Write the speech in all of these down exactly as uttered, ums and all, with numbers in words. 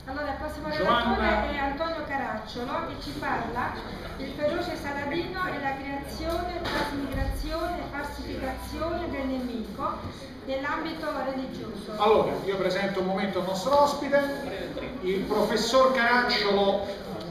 Allora, il prossimo relatore è Antonio Caracciolo, che ci parla del feroce Saladino e la creazione, trasmigrazione e falsificazione del nemico nell'ambito religioso. Allora, io presento un momento il nostro ospite. Il professor Caracciolo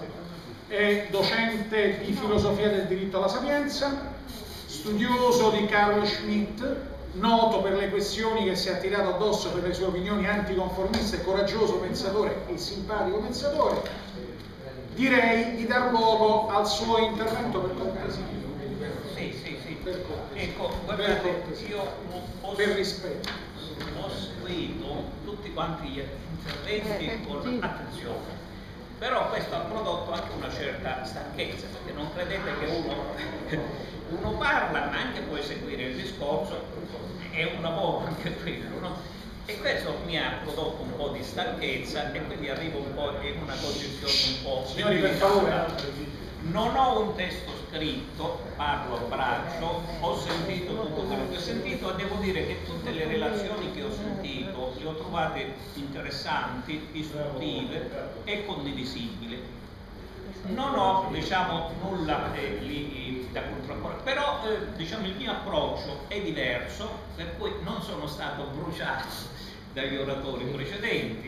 è docente di filosofia del diritto alla sapienza, studioso di Carl Schmitt, noto per le questioni che si è attirato addosso per le sue opinioni anticonformiste, coraggioso pensatore e simpatico pensatore. Direi di dar luogo al suo intervento, per cortesia. Sì, sì, sì. Per cortesia. Ecco, guardate, per, cortesia. io ho, per rispetto. Ho seguito tutti quanti gli interventi con attenzione, però questo ha prodotto anche una certa stanchezza, perché non credete che uno, uno parla ma anche può seguire il discorso, è un lavoro anche quello, no? E questo mi ha prodotto un po' di stanchezza e quindi arrivo un po' in una posizione un po'... Signori, per favore. Non ho un testo scritto, parlo a braccio, ho sentito tutto quello che ho sentito e devo dire che tutte le relazioni che ho sentito le ho trovate interessanti, istruttive e condivisibili. Non ho, diciamo, nulla eh, lì da contrapporre, però eh, diciamo, il mio approccio è diverso, per cui non sono stato bruciato dagli oratori precedenti.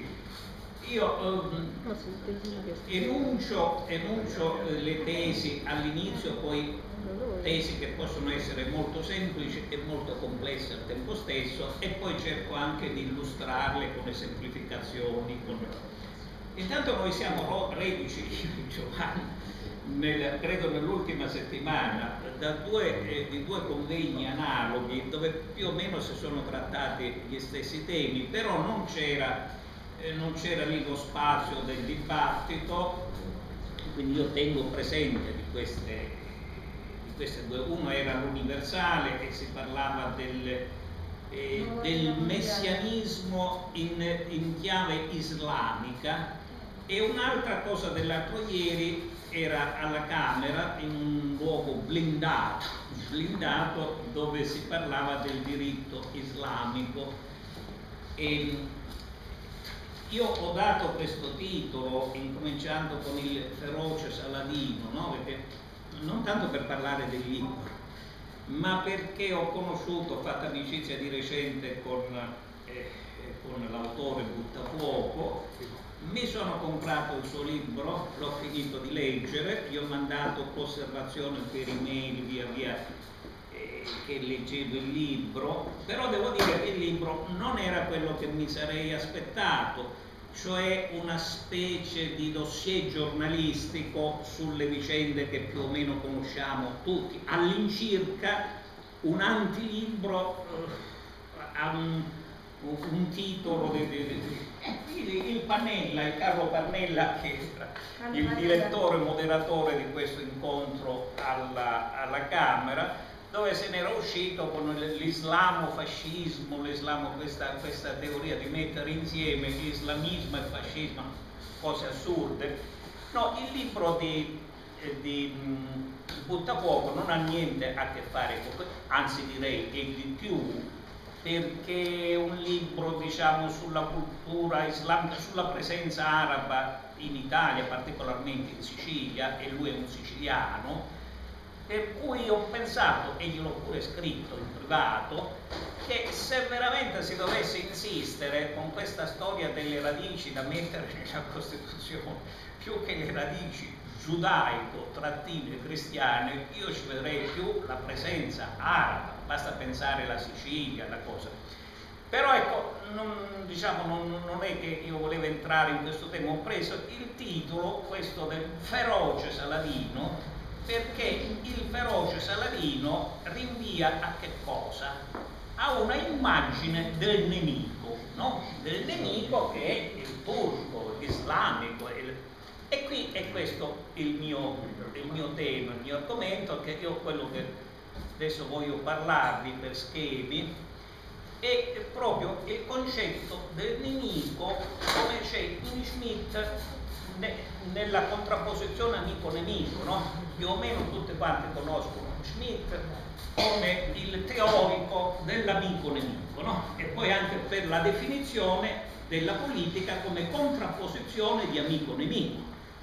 Io eh, enuncio, enuncio eh, le tesi all'inizio, poi tesi che possono essere molto semplici e molto complesse al tempo stesso, e poi cerco anche di illustrarle con le semplificazioni. Con... Intanto noi siamo reduci, Giovanni, nel, credo nell'ultima settimana, da due, eh, di due convegni analoghi dove più o meno si sono trattati gli stessi temi, però non c'era non c'era lì lo spazio del dibattito, quindi io tengo presente di queste, di queste due. Uno era l'universale e si parlava del, eh, del messianismo in, in chiave islamica, e un'altra cosa dell'altro ieri era alla Camera in un luogo blindato, blindato dove si parlava del diritto islamico. E, io ho dato questo titolo incominciando con il feroce Saladino, no? Perché, non tanto per parlare del libro, ma perché ho conosciuto, ho fatto amicizia di recente con, eh, con l'autore Buttafuoco, mi sono comprato il suo libro, l'ho finito di leggere, gli ho mandato osservazioni per email via via eh, che leggevo il libro, però devo dire che il libro non era quello che mi sarei aspettato, cioè una specie di dossier giornalistico sulle vicende che più o meno conosciamo tutti, all'incirca un antilibro eh, a un, un titolo di, di, di, eh, il Pannella, il Carlo Pannella, che era il direttore moderatore di questo incontro alla, alla Camera, dove se n'era uscito con l'islamofascismo, l'islamo, questa, questa teoria di mettere insieme islamismo e fascismo, cose assurde. No, il libro di, di Buttafuoco non ha niente a che fare con questo, anzi direi che di più, perché è un libro, diciamo, sulla cultura islamica, sulla presenza araba in Italia, particolarmente in Sicilia, e lui è un siciliano. Per cui ho pensato, e gliel'ho pure scritto in privato, che se veramente si dovesse insistere con questa storia delle radici da mettere nella Costituzione, più che le radici giudaico-trattine cristiane, io ci vedrei più la presenza araba, basta pensare alla Sicilia, la cosa. Però ecco, non, diciamo, non, non è che io volevo entrare in questo tema, ho preso il titolo, questo del feroce Saladino, perché il feroce Saladino rinvia a che cosa? A una immagine del nemico, no? Del nemico che è il turco, l'islamico. Il... E qui è questo il mio, il mio tema, il mio argomento, che io quello che adesso voglio parlarvi per schemi è proprio il concetto del nemico, come c'è in Schmitt nella contrapposizione amico-nemico, no? Più o meno tutte quante conoscono Schmitt come il teorico dell'amico-nemico, no? E poi anche per la definizione della politica come contrapposizione di amico-nemico.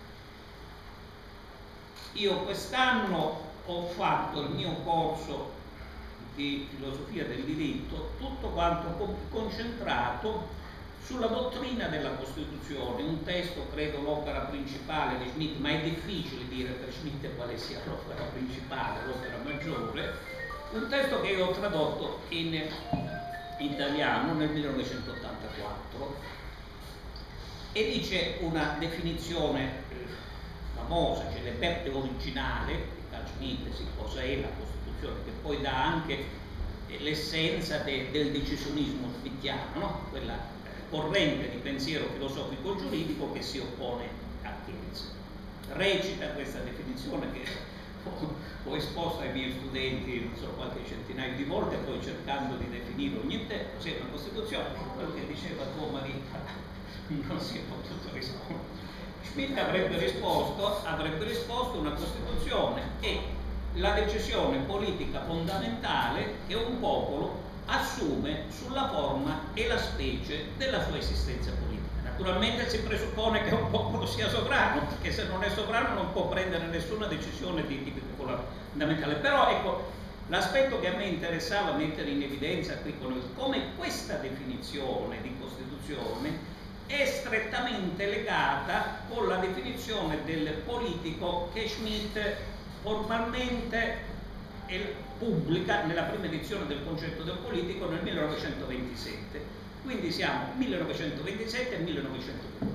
Io quest'anno ho fatto il mio corso di filosofia del diritto tutto quanto concentrato sulla dottrina della Costituzione, un testo, credo l'opera principale di Schmitt, ma è difficile dire per Schmitt quale sia l'opera principale, l'opera maggiore, un testo che io ho tradotto in italiano nel millenovecentottantaquattro e dice una definizione eh, famosa, celeberta e originale di Carl Schmitt, sì, cosa è la Costituzione, che poi dà anche eh, l'essenza de, del decisionismo schmittiano, no? Quella corrente di pensiero filosofico giuridico che si oppone a Keynes. Recita questa definizione che ho, ho esposto ai miei studenti non so qualche centinaio di volte, poi cercando di definire ogni tempo, se è una Costituzione, quello che diceva tua Marita non si è potuto rispondere. Schmitt avrebbe risposto, avrebbe risposto una Costituzione è la decisione politica fondamentale che un popolo assume sulla forma e la specie della sua esistenza politica. Naturalmente si presuppone che un popolo sia sovrano, perché se non è sovrano non può prendere nessuna decisione di tipo fondamentale. Però ecco, l'aspetto che a me interessava mettere in evidenza qui con noi, come questa definizione di Costituzione è strettamente legata con la definizione del politico che Schmitt formalmente pubblica nella prima edizione del concetto del politico nel millenovecentoventisette, quindi siamo millenovecentoventisette e millenovecentoventotto.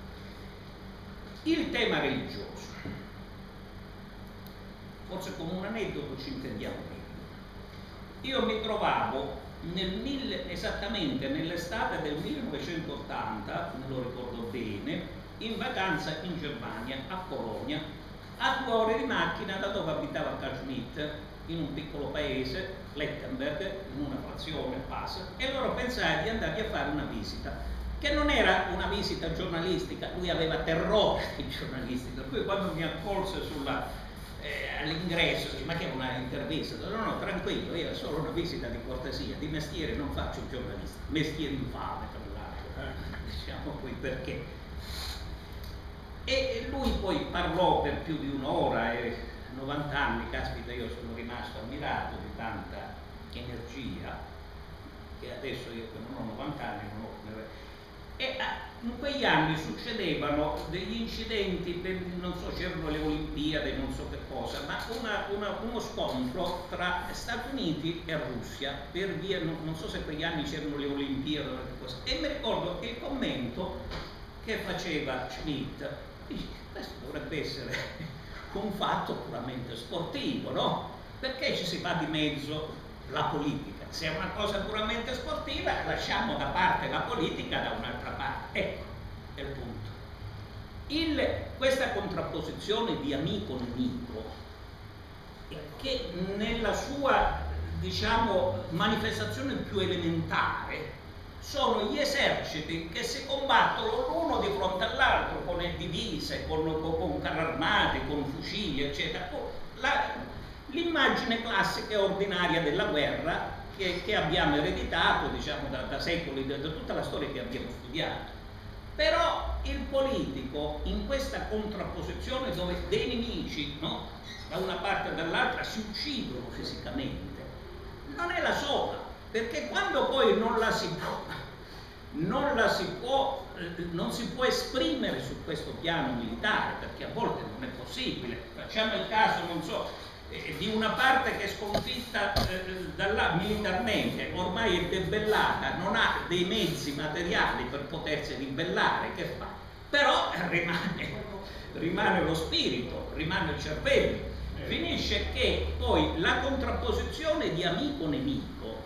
Il tema religioso, forse come un aneddoto ci intendiamo meglio. Io mi trovavo nel mille, esattamente nell'estate del millenovecentottanta, me lo ricordo bene, in vacanza in Germania, a Colonia, a due ore di macchina da dove abitava Carl Schmitt, in un piccolo paese, Lettenberg, in una frazione Pass, e allora pensai di andare a fare una visita, che non era una visita giornalistica, lui aveva terrore di giornalistica, per cui quando mi accolse sulla, eh, all'ingresso, dice, ma che è una intervista? No, no, tranquillo, era solo una visita di cortesia, di mestiere non faccio il giornalista, mestiere infame tra l'altro, diciamo qui perché. E lui poi parlò per più di un'ora e novanta anni, caspita, io sono rimasto ammirato di tanta energia che adesso io che non ho novanta anni non ho. E in quegli anni succedevano degli incidenti, per, non so, c'erano le Olimpiadi, non so che cosa, ma una, una, uno scontro tra Stati Uniti e Russia per via, non, non so se quegli anni c'erano le Olimpiadi o che cosa, e mi ricordo che il commento che faceva Schmitt, questo dovrebbe essere un fatto puramente sportivo, no? Perché ci si va di mezzo la politica? Se è una cosa puramente sportiva, lasciamo da parte la politica da un'altra parte. Ecco, è il punto. Il, questa contrapposizione di amico-nemico, che nella sua, diciamo, manifestazione più elementare, sono gli eserciti che si combattono l'uno di fronte all'altro con le divise, con, con, con carri armati, con fucili, eccetera. L'immagine classica e ordinaria della guerra che, che abbiamo ereditato, diciamo, da, da secoli, da, da tutta la storia che abbiamo studiato. Però il politico, in questa contrapposizione dove dei nemici, no, da una parte e dall'altra si uccidono fisicamente, non è la sola, perché quando poi non la si può, non la si può, non si può esprimere su questo piano militare, perché a volte non è possibile. Facciamo il caso, non so, eh, di una parte che è sconfitta eh, dalla, militarmente, ormai è debellata, non ha dei mezzi materiali per potersi ribellare, che fa? Però eh, rimane, rimane lo spirito, rimane il cervello. Finisce che poi la contrapposizione di amico-nemico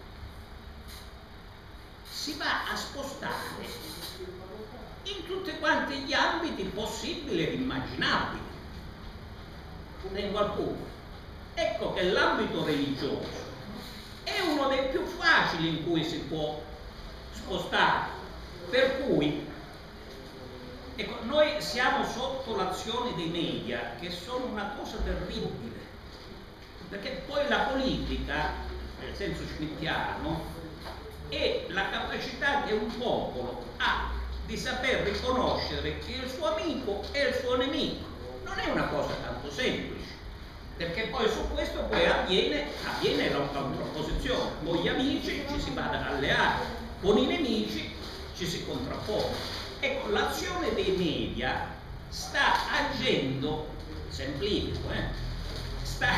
si va a spostare in tutti quanti gli ambiti possibili ed immaginabili. Tengo alcuni. Ecco che l'ambito religioso è uno dei più facili in cui si può spostare, per cui ecco, noi siamo sotto l'azione dei media, che sono una cosa terribile, perché poi la politica, nel senso schmittiano, è la capacità che un popolo ha di saper riconoscere che il suo amico è il suo nemico. Non è una cosa tanto semplice, perché poi su questo poi avviene, avviene la contrapposizione. Con gli amici ci si va ad alleare, con i nemici ci si contrappone. Ecco, l'azione dei media sta agendo, semplifico, eh, sta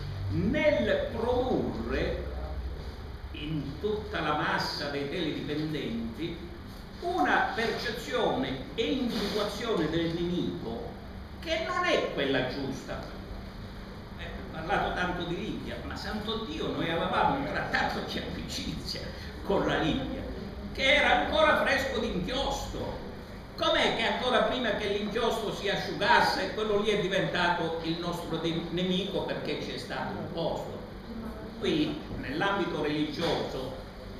nel produrre in tutta la massa dei teledipendenti una percezione e individuazione del nemico che non è quella giusta. Eh, ho parlato tanto di Libia, ma santo Dio, noi avevamo un trattato di amicizia con la Libia che era ancora fresco d'inchiostro. Com'è che ancora prima che l'inchiostro si asciugasse, quello lì è diventato il nostro nemico perché ci è stato imposto? Qui, nell'ambito religioso,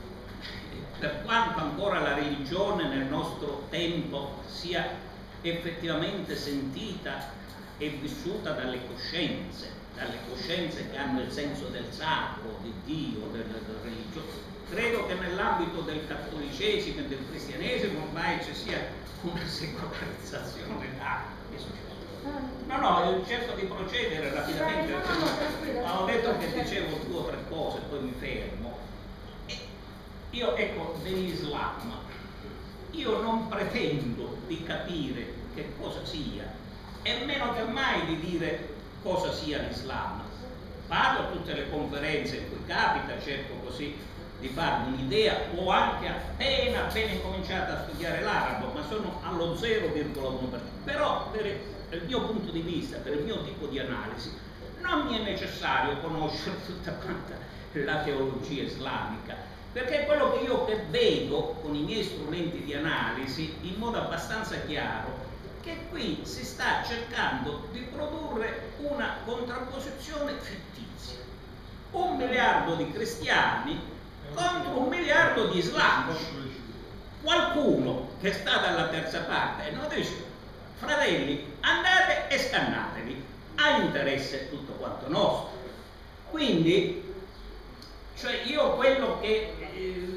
per quanto ancora la religione nel nostro tempo sia effettivamente sentita e vissuta dalle coscienze, dalle coscienze che hanno il senso del sacro, di Dio, del, del religioso, credo che nell'ambito del cattolicesimo e del cristianesimo ormai ci sia una secolarizzazione. Ah, che è successo? No, no, cerco di procedere rapidamente, ho detto che dicevo due o tre cose, poi mi fermo. E io, ecco, dell'Islam, io non pretendo di capire che cosa sia, e meno che mai di dire cosa sia l'Islam. Vado a tutte le conferenze in cui capita, cerco così di farmi un'idea, ho anche appena appena incominciato a studiare l'arabo, ma sono allo zero virgola uno per cento. Però per il mio punto di vista, per il mio tipo di analisi, non mi è necessario conoscere tutta quanta la teologia islamica, perché quello che io che vedo con i miei strumenti di analisi in modo abbastanza chiaro, che qui si sta cercando di produrre una contrapposizione fittizia. Un miliardo di cristiani contro un miliardo di islamici. Qualcuno che sta dalla terza parte non dice: fratelli, andate e scannatevi, ha interesse tutto quanto nostro. Quindi, cioè, io quello che eh,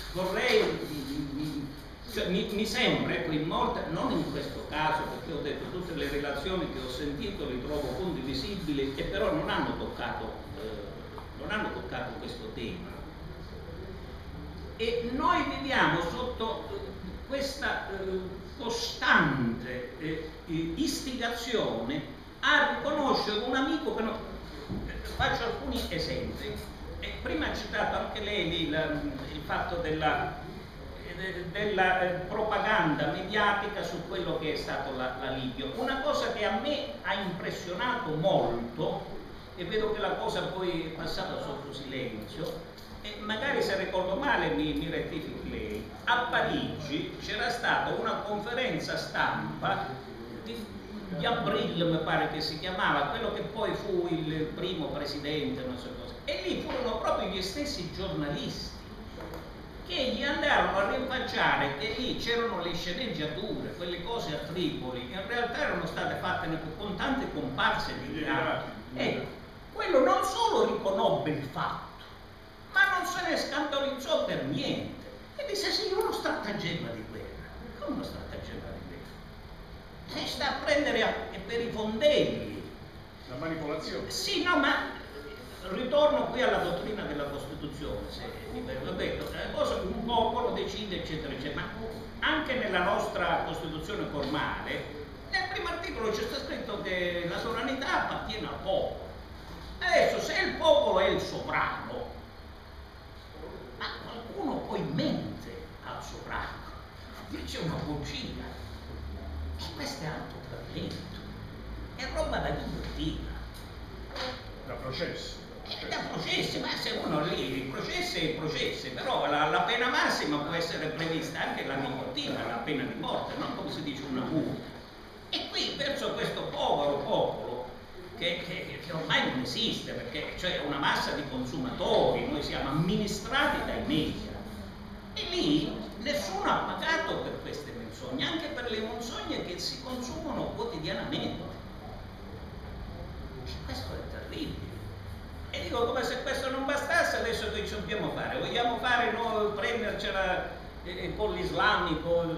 vorrei, cioè, mi, mi sembra, ecco, in molte, non in questo caso, perché ho detto tutte le relazioni che ho sentito li trovo condivisibili, e però non hanno toccato, eh, non hanno toccato questo tema. E noi viviamo sotto questa eh, costante eh, istigazione a riconoscere un amico che non... Faccio alcuni esempi. E prima ha citato anche lei il, il fatto della, eh, della eh, propaganda mediatica su quello che è stato la, la Libia. Una cosa che a me ha impressionato molto, e vedo che la cosa poi è passata sotto silenzio, e magari se ricordo male mi, mi rettifichi lei, a Parigi c'era stata una conferenza stampa di, di Abril, mi pare che si chiamava, quello che poi fu il primo presidente, non so cosa, e lì furono proprio gli stessi giornalisti che gli andarono a rinfacciare che lì c'erano le sceneggiature, quelle cose a Tripoli, in realtà erano state fatte con tante comparse di teatro. E quello non solo riconobbe il fatto, ma non se ne scandalizzò per niente e disse: sì, uno stratagemma di guerra. Come uno stratagemma di guerra? E sta a prendere a, per i fondelli. La manipolazione. Sì, no, ma ritorno qui alla dottrina della Costituzione, se ho detto, cosa un popolo decide, eccetera, eccetera, ma anche nella nostra Costituzione formale, nel primo articolo c'è scritto che la sovranità appartiene al popolo. Adesso, se il popolo è il sovrano, ma qualcuno poi mente al sovrano, dice una bugia, e questo è alto tradimento, è roba da guillottina, da processo. È da processi, ma se uno lì, processi e processi, però la, la pena massima può essere prevista anche la nicotina, la pena di morte, non come si dice una multa. E qui verso questo povero popolo che, che, che ormai non esiste, perché c'è una massa di consumatori, noi siamo amministrati dai media, e lì nessuno ha pagato per queste menzogne, anche per le menzogne che si consumano quotidianamente. E questo è terribile. E dico, come se questo non bastasse, adesso che ci dobbiamo fare? Vogliamo fare noi, prendercela eh, con l'islamico?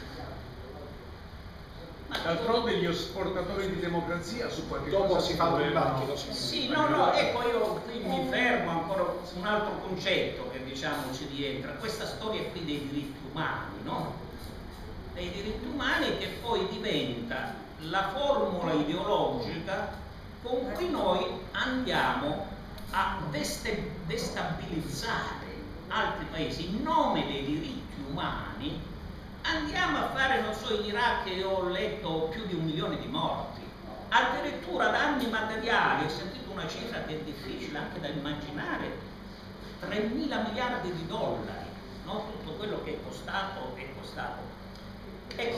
D'altronde gli esportatori di democrazia su qualche Dopo cosa si fa un volevano. dibattito. Sì, no, no, ecco, io qui mi fermo ancora su un altro concetto che diciamo ci rientra, questa storia qui dei diritti umani, no? Dei diritti umani che poi diventa la formula ideologica con cui noi andiamo a deste destabilizzare altri paesi in nome dei diritti umani. Andiamo a fare, non so, in Iraq io ho letto più di un milione di morti, addirittura danni materiali, ho sentito una cifra che è difficile anche da immaginare, tremila miliardi di dollari, no? Tutto quello che è costato è costato. Ecco,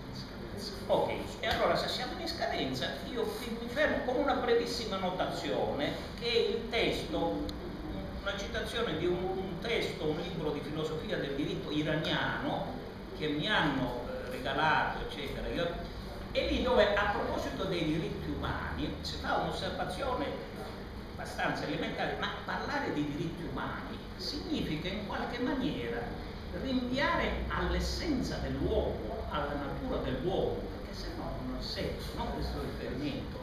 ok, e allora se siamo in scadenza, io mi fermo con una brevissima notazione che è il testo, una citazione di un, un testo, un libro di filosofia del diritto iraniano, che mi hanno eh, regalato, eccetera, io, e lì dove a proposito dei diritti umani si fa un'osservazione abbastanza elementare, ma parlare di diritti umani significa in qualche maniera rinviare all'essenza dell'uomo, alla natura dell'uomo, perché se no non ha senso, no, questo riferimento.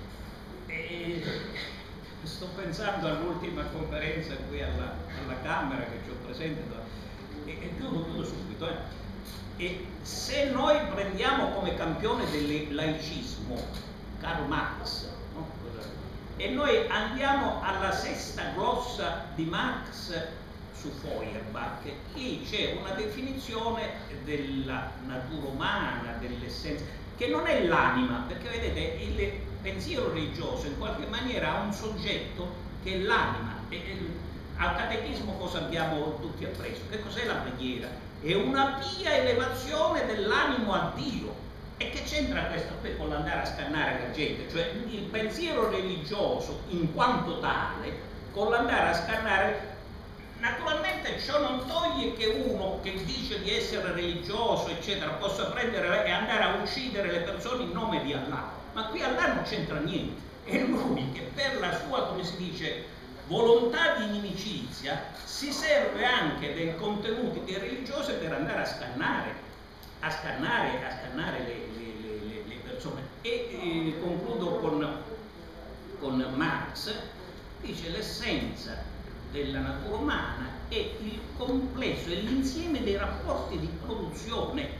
E sto pensando all'ultima conferenza qui alla, alla Camera che ci ho presente, e, e chiudo, chiudo subito, eh. E se noi prendiamo come campione del laicismo Karl Marx, no? E noi andiamo alla sesta glossa di Marx su Feuerbach, lì c'è una definizione della natura umana, dell'essenza, che non è l'anima, perché vedete il pensiero religioso in qualche maniera ha un soggetto che è l'anima. Al catechismo cosa abbiamo tutti appreso? Che cos'è la preghiera? È una pia elevazione dell'animo a Dio. E che c'entra questo qui con l'andare a scannare la gente? Cioè il pensiero religioso in quanto tale, con l'andare a scannare, naturalmente ciò non toglie che uno che dice di essere religioso, eccetera, possa prendere e andare a uccidere le persone in nome di Allah. Ma qui Allah non c'entra niente. È lui che per la sua, come si dice, volontà di inimicizia si serve anche dei contenuti religiosi per andare a scannare, a scannare, a scannare le, le, le, le persone. E eh, concludo con, con Marx, dice l'essenza della natura umana è il complesso, è l'insieme dei rapporti di produzione.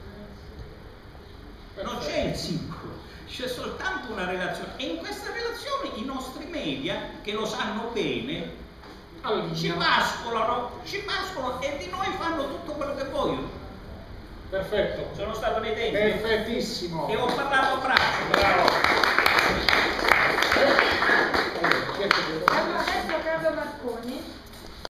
Non c'è il singolo, c'è soltanto una relazione, e in questa relazione i nostri media, che lo sanno bene, ci pascolano, ci pascolano e di noi fanno tutto quello che vogliono. Perfetto. Sono stato nei tempi. Perfettissimo. E ho parlato bravo. Bravo. Allora adesso Carlo Marconi